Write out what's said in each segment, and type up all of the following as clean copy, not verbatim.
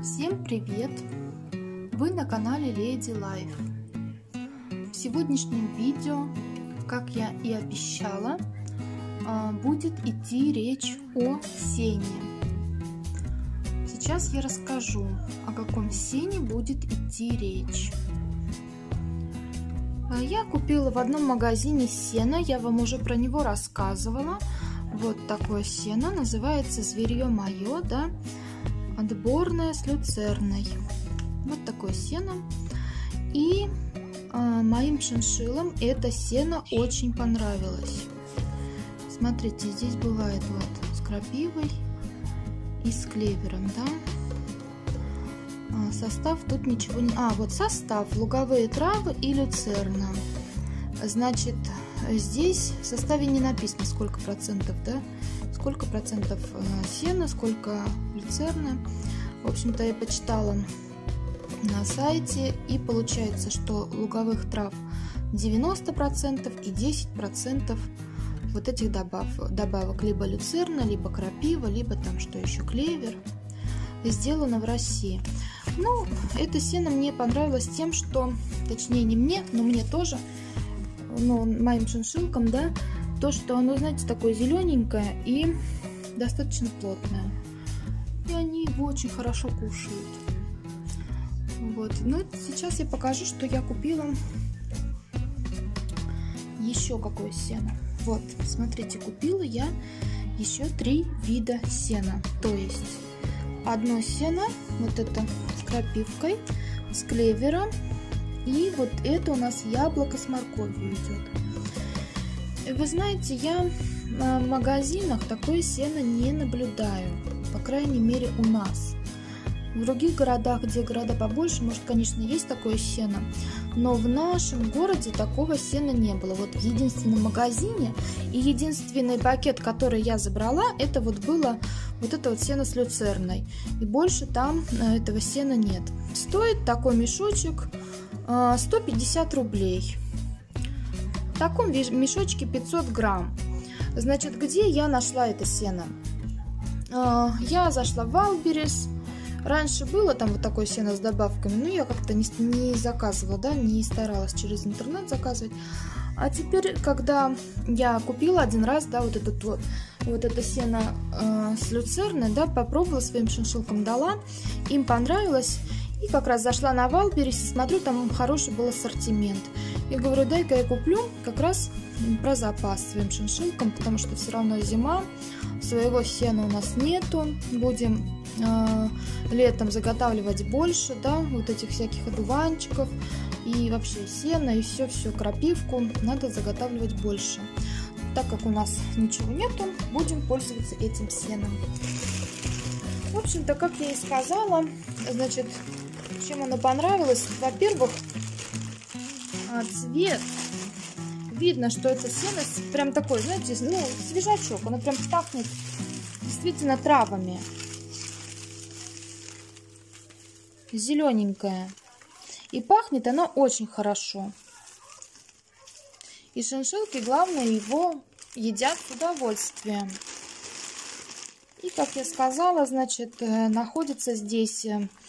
Всем привет! Вы на канале Lady Life. В сегодняшнем видео, как я и обещала, будет идти речь о сене. Сейчас я расскажу, о каком сене будет идти речь. Я купила в одном магазине сено, я вам уже про него рассказывала. Вот такое сено, называется «Зверье мое», да, отборное с люцерной. Вот такое сено. И моим шиншиллам это сено очень понравилось. Смотрите, здесь бывает вот с крапивой и с клевером, да. Состав тут ничего не... вот состав: луговые травы и люцерна. Значит, здесь в составе не написано, сколько процентов, да, сколько процентов сена, сколько люцерны. В общем-то, я почитала на сайте, и получается, что луговых трав 90% и 10% вот этих добавок, либо люцерна, либо крапива, либо там что еще, клевер, сделано в России. Ну, это сено мне понравилось тем, что, точнее не мне, но мне тоже, ну, моим шиншиллкам, да, то, что оно, знаете, такое зелененькое и достаточно плотное. И они его очень хорошо кушают. Вот. Ну, сейчас я покажу, что я купила еще какое сено. Вот, смотрите, купила я еще 3 вида сена. То есть одно сено, вот это с крапивкой, с клевером, и вот это у нас яблоко с морковью идет. Вы знаете, я в магазинах такое сено не наблюдаю, по крайней мере у нас. В других городах, где города побольше, может, конечно, есть такое сено, но в нашем городе такого сена не было. Вот в единственном магазине и единственный пакет, который я забрала, это вот было вот это вот сено с люцерной. И больше там этого сена нет. Стоит такой мешочек 150 рублей. В таком мешочке 500 грамм. Значит, где я нашла это сено? Я зашла в Wildberries. Раньше было там вот такое сено с добавками, но я как-то не заказывала, да, не старалась через интернет заказывать. А теперь, когда я купила один раз, да, вот это сено с люцерной, да, попробовала, своим шиншиллкам дала, им понравилось. И как раз зашла на Wildberries и смотрю, там хороший был ассортимент. И говорю, дай-ка я куплю как раз про запас своим шиншиллкам, потому что все равно зима, своего сена у нас нету, будем летом заготавливать больше, да, вот этих всяких одуванчиков и вообще сена, и все крапивку надо заготавливать больше. Так как у нас ничего нету, будем пользоваться этим сеном. В общем-то, как я и сказала, значит, чем оно понравилось? Во-первых, цвет. Видно, что это сено прям такой, знаете, ну, свежачок. Оно прям пахнет действительно травами. Зелененькое. И пахнет оно очень хорошо. И шиншиллки, главное, его едят с удовольствием. И, как я сказала, значит, находится здесь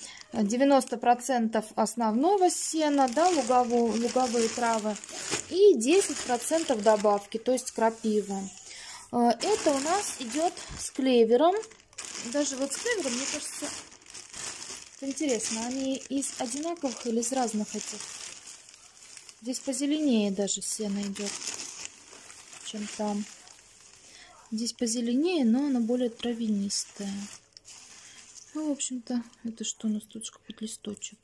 90% основного сена, да, луговые травы, и 10% добавки, то есть крапива. Это у нас идет с клевером. Даже вот с клевером, мне кажется, интересно, они из одинаковых или из разных этих? Здесь позеленее даже сено идет, чем там. Здесь позеленее, но оно более травянистое. Ну, в общем-то, это что у нас тут, какой-то листочек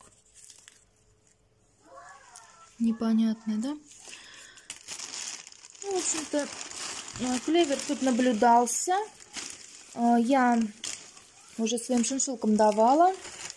непонятный, да? Ну, в общем-то, клевер тут наблюдался. Я уже своим шиншиллкам давала.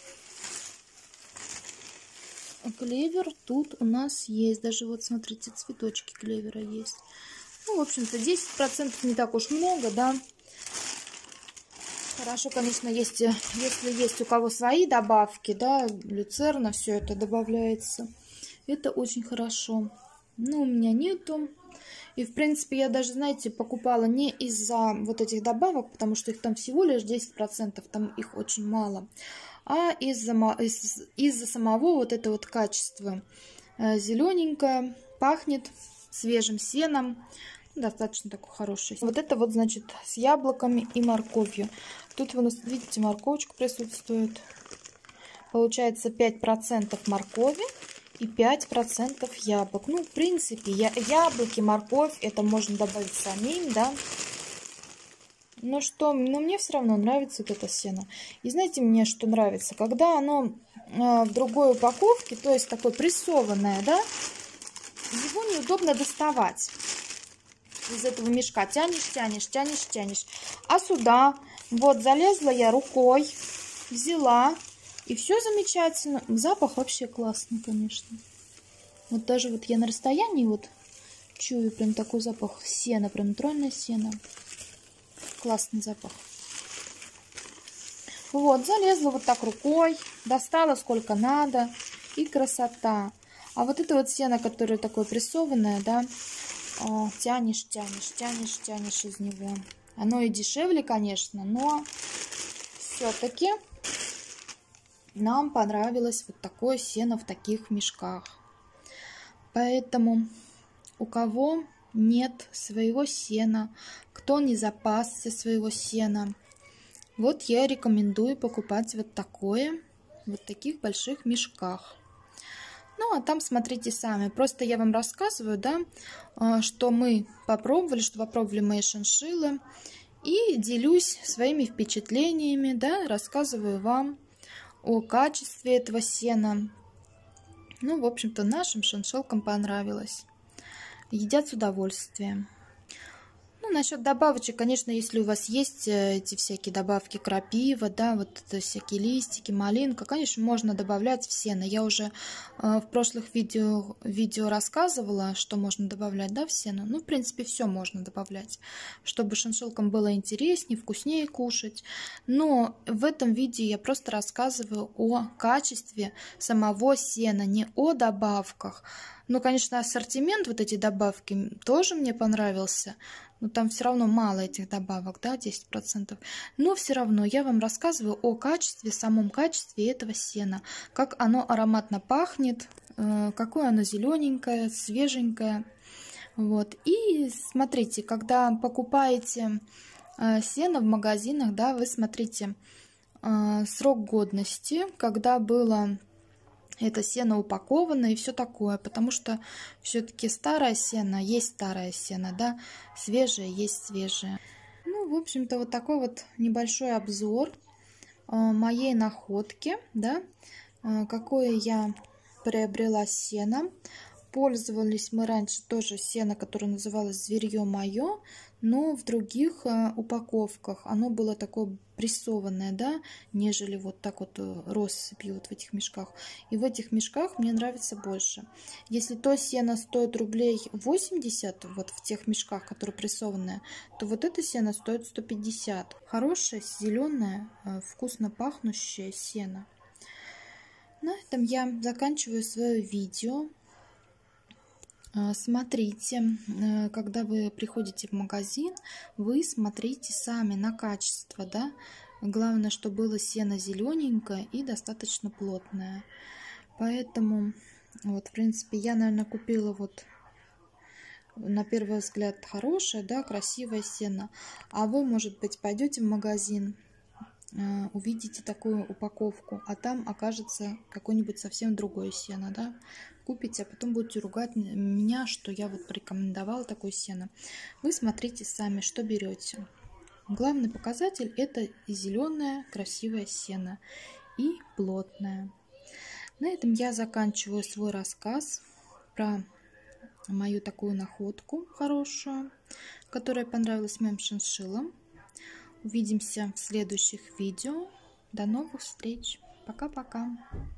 Клевер тут у нас есть. Даже вот, смотрите, цветочки клевера есть. Ну, в общем-то, 10% не так уж много, да. Хорошо, конечно, если есть у кого свои добавки, да, люцерна, все это добавляется. Это очень хорошо. но у меня нету. И, в принципе, я даже, знаете, покупала не из-за вот этих добавок, потому что их там всего лишь 10%, там их очень мало, а из-за самого вот этого вот качества. Зелененькое, пахнет свежим сеном, достаточно такой хороший. Вот это вот, значит, с яблоками и морковью. Тут вы, видите, морковочка присутствует. Получается 5% моркови и 5% яблок. Ну, в принципе, яблоки, морковь, это можно добавить самим, да. Но мне все равно нравится вот это сено. И знаете, мне что нравится? Когда оно в другой упаковке, то есть такое прессованное, да, его неудобно доставать из этого мешка. Тянешь, тянешь, тянешь, тянешь. А сюда вот залезла я рукой, взяла, и все замечательно. Запах вообще классный, конечно. Вот даже вот я на расстоянии вот чую прям такой запах сена, прям натуральное сено. Классный запах. Вот, залезла вот так рукой, достала сколько надо, и красота. А вот это вот сено, которое такое прессованное, да, тянешь, тянешь, тянешь, тянешь из него. Оно и дешевле, конечно, но все-таки нам понравилось вот такое сено в таких мешках. Поэтому у кого нет своего сена, кто не запасся своего сена, вот я рекомендую покупать вот такое, вот в таких больших мешках. Ну, а там смотрите сами. Просто я вам рассказываю, да, что мы попробовали, что попробовали мои шиншиллы. И делюсь своими впечатлениями, да, рассказываю вам о качестве этого сена. Ну, в общем-то, нашим шиншиллкам понравилось. Едят с удовольствием. Ну, насчет добавочек, конечно, если у вас есть эти всякие добавки крапива, да, вот это всякие листики, малинка, конечно, можно добавлять в сено. Я уже в прошлых видео рассказывала, что можно добавлять, да, в сено. Ну, в принципе, все можно добавлять, чтобы шиншиллкам было интереснее, вкуснее кушать. Но в этом видео я просто рассказываю о качестве самого сена, не о добавках. Ну, конечно, ассортимент, вот эти добавки, тоже мне понравился. Но там все равно мало этих добавок, да, 10%. Но все равно я вам рассказываю о качестве, самом качестве этого сена. Как оно ароматно пахнет, какое оно зелененькое, свеженькое. Вот. И смотрите, когда покупаете сено в магазинах, да, вы смотрите срок годности, когда было это сено упаковано и все такое, потому что все-таки старое сено есть старое сено, да, свежее есть свежее. Ну, в общем-то, вот такой вот небольшой обзор моей находки, да, какое я приобрела сено. Пользовались мы раньше тоже сено, которое называлось «Зверье мое», но в других упаковках оно было такое прессованное, да, нежели вот так вот россыпью вот в этих мешках. И в этих мешках мне нравится больше. Если то сено стоит рублей 80, вот в тех мешках, которые прессованные, то вот это сено стоит 150. Хорошее, зеленое, вкусно пахнущее сено. На этом я заканчиваю свое видео. Смотрите, когда вы приходите в магазин, вы смотрите сами на качество, да. Главное, чтобы было сено зелененькое и достаточно плотное. Поэтому, вот, в принципе, я, наверное, купила вот на первый взгляд хорошее, да, красивое сено. А вы, может быть, пойдете в магазин, увидите такую упаковку, а там окажется какое-нибудь совсем другое сено, да. Купите, а потом будете ругать меня, что я вот порекомендовала такое сено. Вы смотрите сами, что берете. Главный показатель — это зеленое красивое сено и плотное. На этом я заканчиваю свой рассказ про мою такую находку хорошую, которая понравилась моим шиншиллам. Увидимся в следующих видео. До новых встреч. Пока-пока.